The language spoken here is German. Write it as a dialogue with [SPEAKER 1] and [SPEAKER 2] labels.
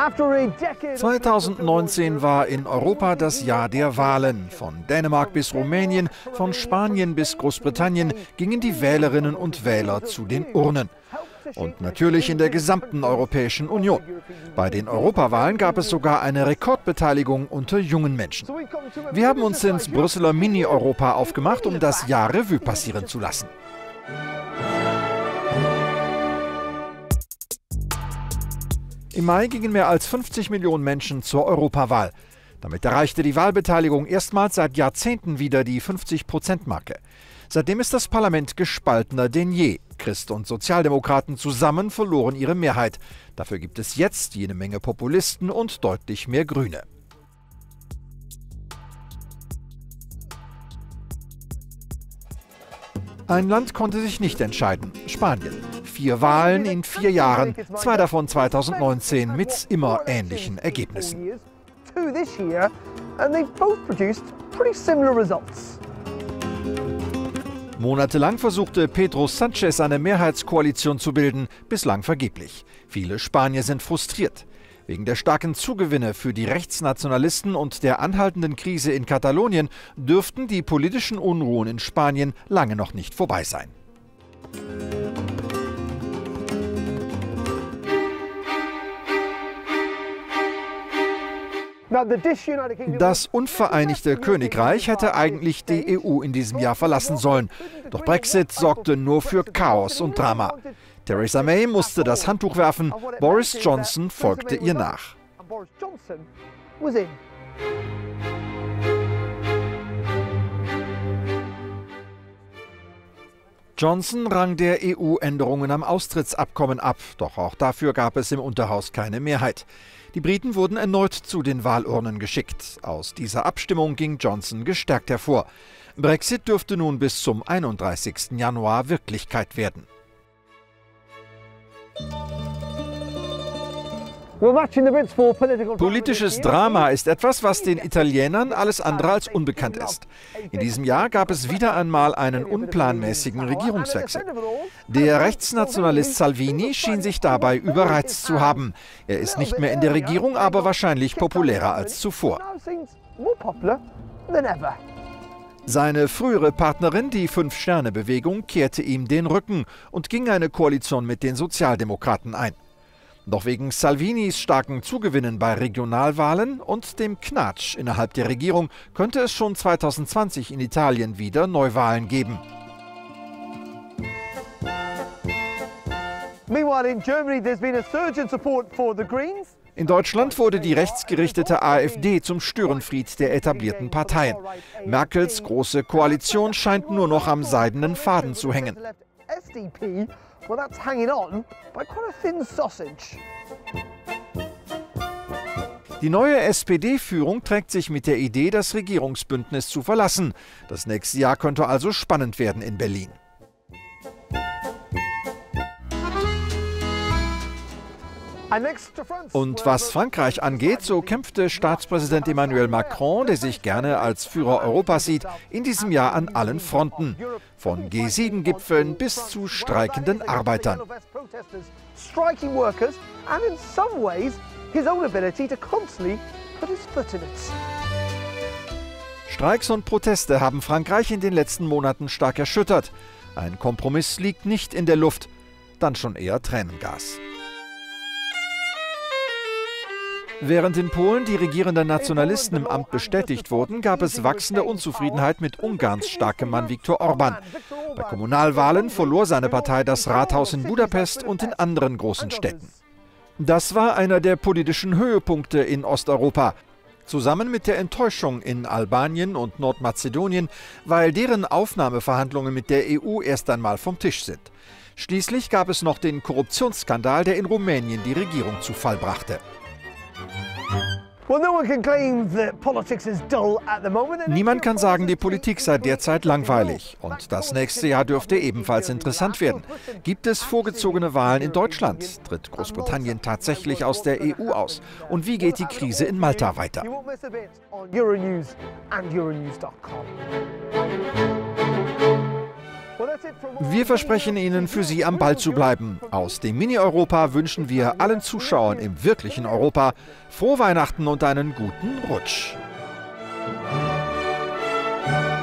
[SPEAKER 1] 2019 war in Europa das Jahr der Wahlen. Von Dänemark bis Rumänien, von Spanien bis Großbritannien gingen die Wählerinnen und Wähler zu den Urnen. Und natürlich in der gesamten Europäischen Union. Bei den Europawahlen gab es sogar eine Rekordbeteiligung unter jungen Menschen. Wir haben uns ins Brüsseler Mini-Europa aufgemacht, um das Jahr Revue passieren zu lassen. Im Mai gingen mehr als 50 Millionen Menschen zur Europawahl. Damit erreichte die Wahlbeteiligung erstmals seit Jahrzehnten wieder die 50%-Marke. Seitdem ist das Parlament gespaltener denn je. Christ und Sozialdemokraten zusammen verloren ihre Mehrheit. Dafür gibt es jetzt jede Menge Populisten und deutlich mehr Grüne. Ein Land konnte sich nicht entscheiden: Spanien. 4 Wahlen in 4 Jahren, 2 davon 2019 mit immer ähnlichen Ergebnissen. Monatelang versuchte Pedro Sánchez eine Mehrheitskoalition zu bilden, bislang vergeblich. Viele Spanier sind frustriert. Wegen der starken Zugewinne für die Rechtsnationalisten und der anhaltenden Krise in Katalonien dürften die politischen Unruhen in Spanien lange noch nicht vorbei sein. Das unvereinigte Königreich hätte eigentlich die EU in diesem Jahr verlassen sollen. Doch Brexit sorgte nur für Chaos und Drama. Theresa May musste das Handtuch werfen, Boris Johnson folgte ihr nach. Johnson rang der EU Änderungen am Austrittsabkommen ab, doch auch dafür gab es im Unterhaus keine Mehrheit. Die Briten wurden erneut zu den Wahlurnen geschickt. Aus dieser Abstimmung ging Johnson gestärkt hervor. Brexit dürfte nun bis zum 31. Januar Wirklichkeit werden. Politisches Drama ist etwas, was den Italienern alles andere als unbekannt ist. In diesem Jahr gab es wieder einmal einen unplanmäßigen Regierungswechsel. Der Rechtsnationalist Salvini schien sich dabei überreizt zu haben. Er ist nicht mehr in der Regierung, aber wahrscheinlich populärer als zuvor. Seine frühere Partnerin, die Fünf-Sterne-Bewegung, kehrte ihm den Rücken und ging eine Koalition mit den Sozialdemokraten ein. Doch wegen Salvinis starken Zugewinnen bei Regionalwahlen und dem Knatsch innerhalb der Regierung könnte es schon 2020 in Italien wieder Neuwahlen geben. In Deutschland wurde die rechtsgerichtete AfD zum Störenfried der etablierten Parteien. Merkels große Koalition scheint nur noch am seidenen Faden zu hängen. Die neue SPD-Führung trägt sich mit der Idee, das Regierungsbündnis zu verlassen. Das nächste Jahr könnte also spannend werden in Berlin. Und was Frankreich angeht, so kämpfte Staatspräsident Emmanuel Macron, der sich gerne als Führer Europas sieht, in diesem Jahr an allen Fronten. Von G7-Gipfeln bis zu streikenden Arbeitern. Streiks und Proteste haben Frankreich in den letzten Monaten stark erschüttert. Ein Kompromiss liegt nicht in der Luft, dann schon eher Tränengas. Während in Polen die regierenden Nationalisten im Amt bestätigt wurden, gab es wachsende Unzufriedenheit mit Ungarns starkem Mann Viktor Orbán. Bei Kommunalwahlen verlor seine Partei das Rathaus in Budapest und in anderen großen Städten. Das war einer der politischen Höhepunkte in Osteuropa, zusammen mit der Enttäuschung in Albanien und Nordmazedonien, weil deren Aufnahmeverhandlungen mit der EU erst einmal vom Tisch sind. Schließlich gab es noch den Korruptionsskandal, der in Rumänien die Regierung zu Fall brachte. Niemand kann sagen, die Politik sei derzeit langweilig. Und das nächste Jahr dürfte ebenfalls interessant werden. Gibt es vorgezogene Wahlen in Deutschland? Tritt Großbritannien tatsächlich aus der EU aus? Und wie geht die Krise in Malta weiter? Wir versprechen Ihnen, für Sie am Ball zu bleiben. Aus dem Mini-Europa wünschen wir allen Zuschauern im wirklichen Europa frohe Weihnachten und einen guten Rutsch.